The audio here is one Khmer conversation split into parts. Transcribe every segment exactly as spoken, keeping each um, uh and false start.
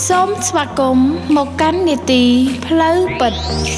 សូមស្វាគមន៍មកកាន់នីតិផ្លូវពិត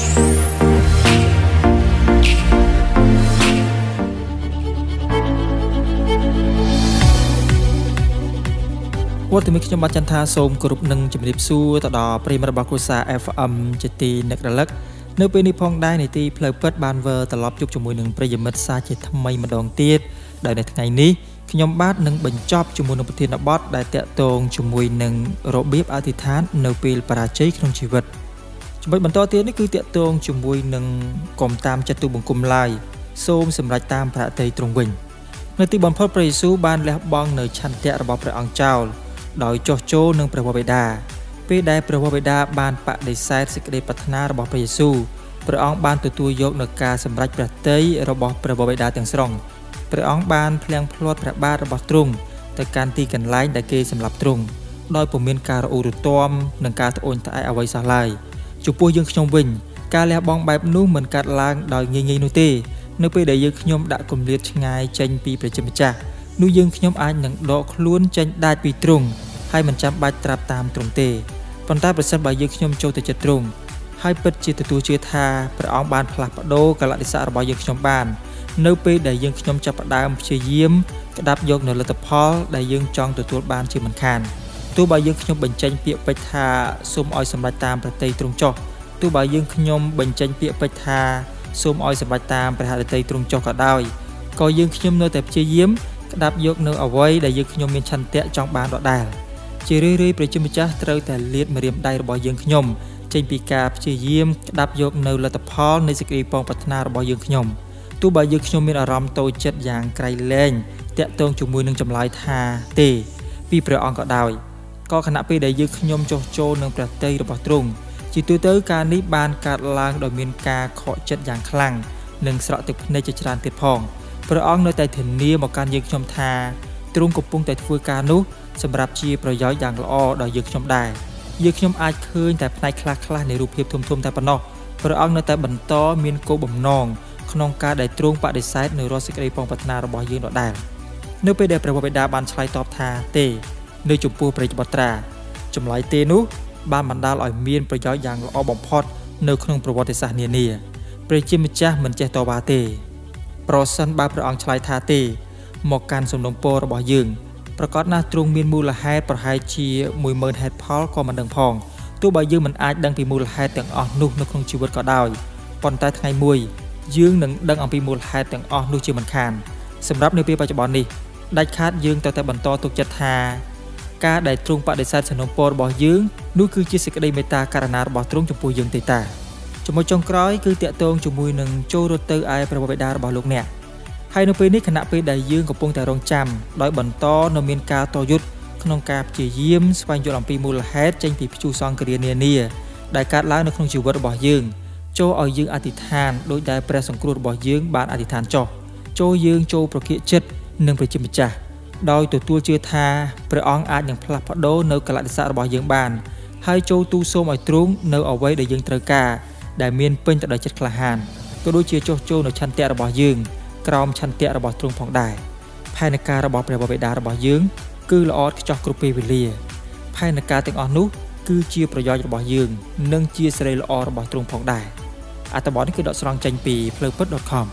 វត្តមានខ្ញុំបាទចន្ទថាសូមគោរពនឹងជំរាបសួរទៅដល់ប្រិយមិត្តរបស់គ្រួសារ เอฟ เอ็ม ជាទីនឹករលឹកនៅពេលនេះផងដែរនីតិផ្លូវពិតបានវិលត្រឡប់ជួបជាមួយនឹងប្រិយមិត្តសាជាថ្មីម្ដងទៀតដោយនៅថ្ងៃនេះខ្ញុំបាទនឹងបញ្ចប់ជាមួយនឹងប្រធានបទដែលតាក់ទងជាមួយនឹងរបៀបអធិដ្ឋាននៅពេលបរាជ័យក្នុងជីវិតចំណុចបន្តទៀតនេះគឺតាក់ទងជាមួយនឹងកុំតាមចិត្តទូបង្គំឡើយសូមសម្រេចតាមប្រតិត្រង់វិញនៅទីបំផុតព្រះយេស៊ូវបានលះបង់នៅឆន្ទៈរបស់ព្រះអង្គចោលដោយចោះចូលនឹងព្រះវរបិតាពេលដែលព្រះវរបិតាបានបដិសេធសេចក្តីប្រាថ្នារបស់ព្រះយេស៊ូវព្រះអង្គបានទទួលយកនូវការសម្រេចព្រះទ័យរបស់ព្រះវរបិតាទាំងស្រុងព្រះអង្គបានភ្លៀងភ្លាត់ព្រះបាទរបស់ទ្រង់ទៅកាន់ទីកន្លែងដែលគេសម្លាប់ទ្រង់ដោយពុំមានការរអ៊ូរទាំនិងការត្អូញត្អែអ្វីសោះឡើយចំពោះយើងខ្ញុំវិញការលះបង់បែបនោះមិនកើតឡើងដោយងាយៗនោះទេនៅពេលដែលយើងខ្ញុំដាក់គម្លាតឆ្ងាយចេញពីព្រះជាម្ចាស់នោះយើងខ្ញុំអាចនឹងដកខ្លួនចេញដាច់ពីទ្រង់ហើយមិនចាំបាច់ត្រាប់តាមទ្រង់ទេប៉ុន្តែប្រសិនបើយើងខ្ញុំចូលទៅចិត្តទ្រង់ហើយពិតជាទទួលជឿថាព្រះអង្គបានផ្លាស់ប្ដូរកលៈទេសៈរបស់យើងខ្ញុំបាននៅពេលដែលយើងខ្ញុំចាប់ផ្ដើមព្យាយាមក្តាប់យកនៅលទ្ធផលដែលយើងចង់ទទួលបានជាមិនខានទោះបើយើងខ្ញុំបញ្ចេញពាក្យពេចន៍ថាសូមឲ្យសម្រេចតាមប្រតិទ្រង់ចុះទោះបើយើងខ្ញុំបញ្ចេញពាក្យពេចន៍ថាសូមឲ្យសម្រេចតាមព្រះហឫទ័យទ្រង់ចុះក៏ដោយក៏យើងខ្ញុំនៅតែព្យាយាមក្តាប់យកនៅអ្វីដែលយើងខ្ញុំមានឆន្ទៈចង់បានដដែលជារឿយៗព្រះជាម្ចាស់ត្រូវតែលាតម្រាមដៃរបស់យើងខ្ញុំចេញពីការព្យាយាមក្តាប់យកនៅលទ្ធផលនៃសេចក្តីពងប្រាថ្នារបស់យើងខ្ញុំទោះបើយើងខ្ញុំមានអារម្មណ៍តូចចិត្តយ៉ាងក្រៃលែងតាក់ទងជាមួយនឹងចម្លើយថាទេពីព្រះអង្គក៏ដោយក៏ខណៈពេលដែលយើងខ្ញុំចុះចូលនឹងព្រះទ័យរបស់ទ្រង់ជាទូទៅការនេះបានកើតឡើងដោយមានការខកចិត្តយ៉ាងខ្លាំងនិងស្រក់ទឹកភ្នែកជាច្រើនទៀតផងព្រះអង្គនៅតែធានាមកកាន់យើងខ្ញុំថាទ្រង់កំពុងតែធ្វើការនោះសម្រាប់ជាប្រយោជន៍យ៉ាងល្អដល់យើងខ្ញុំដែរយើងខ្ញុំអាចឃើញតែផ្នែកខ្លះៗនៃរូបភាពធំៗតែប៉ុណ្ណោះព្រះអង្គនៅតែបន្តមានគោលបំណងក្នុងការដែលទ្រង់បដិសេធនៅរាល់សេចក្តីពងប្រាថ្នារបស់យើងដដែលនៅពេលដែលព្រះវរបិតាបានឆ្លើយតបថាទេនៅចំពោះព្រះបុត្រាចម្លើយទេនោះបានបណ្ដាលឲ្យមានប្រយោជន៍យ៉ាងល្អបំផុតនៅក្នុងប្រវត្តិសាស្ត្រនានាព្រះជាម្ចាស់មិនចេះតបទេប្រសិនបើព្រះអង្គឆ្លើយថាទេមកកាន់សំណុំពររបស់យើងប្រកាសណាស់ទ្រង់មានមូលហេតុប្រហែលជា មួយម៉ឺន ហេតុផលក៏មិនដឹងផងទោះបើយើងមិនអាចដឹងពីមូលហេតុទាំងអស់នោះនៅក្នុងជីវិតក៏ដោយប៉ុន្តែថ្ងៃមួយយើងនឹងដឹងអំពីមូលហេតុទាំងអស់នោះជាមិនខានសម្រាប់នៅពេលបច្ចុប្បន្ននេះដាច់ខាតយើងត្រូវតែបន្តទុកចិត្តថាការដែលទ្រង់បដិសេធសំណុំពររបស់យើងនោះគឺជាសេចក្តីមេត្តាករុណារបស់ទ្រង់ចំពោះយើងទេតាចំណុចចុងក្រោយគឺតាក់ទងជាមួយនឹងចូលរត់ទៅឯព្រះបិតារបស់លោកអ្នកហើយនៅពេលនេះខណៈពេលដែលយើងកំពុងតែរងចាំដោយបន្តនៅមានការតយុទ្ធក្នុងការព្យាយាមស្វែងយល់អំពីមូលហេតុចេញពីព្យុះសង្គ្រាមនានាដែលកើតឡើងនៅក្នុងជីវិតរបស់យើងចូលឲ្យយើងអធិដ្ឋានដោយដែលព្រះសង្គ្រោះរបស់យើងបានអធិដ្ឋានចុះចូលយើងចូលប្រគិចិត្តនឹងព្រះជាម្ចាស់ដោយទទួលជឿថាព្រះអង្គអាចនឹងផ្លាស់ប្ដូរនៅកលៈទេសៈរបស់យើងបានហើយចូលទូលសូមឲ្យទ្រង់នៅអ្វីដែលយើងត្រូវការដែលមានពេញទៅដោយចិត្តក្លាហានក៏ដូចជាចុះចូលនៅឆន្ទៈរបស់យើងក្រោមឆន្ទៈរបស់ទ្រង់ផងដែរផែនការរបស់ព្រះបិតារបស់យើងគឺល្អឥតខ្ចោះគ្រប់ពេលវេលាផែនការទាំងអស់នោះគឺជាប្រយោជន៍របស់យើងនិងជាសេរីល្អរបស់ទ្រង់ផងដែរអត្ថបទនេះគឺដកស្រង់ចេញពីផ្លូវពិត .com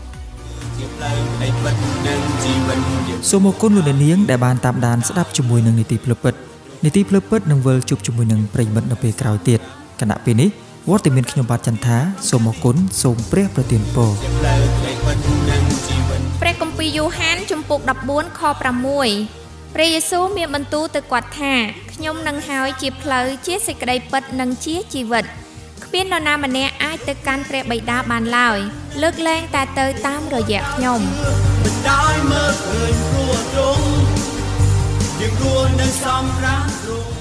សូមអរគុណលោកនាងដែលបានតាមដានស្ដាប់ជាមួយនឹងនីតិផ្លូវពិតនីតិផ្លូវពិតនឹងវិលជួបជាមួយនឹងប្រិយមិត្តនៅពេលក្រោយទៀតគណៈពេលនេះវត្តមានខ្ញុំបាទចន្ទថាសូមអរគុណសូមព្រះប្រទានពរព្រះគម្ពីរយ៉ូហានជំពូកដប់បួនខប្រាំមួយព្រះយេស៊ូវមានបន្ទូលទៅគាត់ថាខ្ញុំនឹងហើយជាផ្លូវជាសេចក្តីពិតនិងជាជីវិតគ្មាននរណាម្នាក់អាចទៅកាន់ព្រះបិតាបានឡើយលើកលែងតែទៅតាមរយៈខ្ញុំបណ្ដោយមើលឃើញព្រោះទ្រង់យើងគួរនឹងសំរាប់ទ្រង់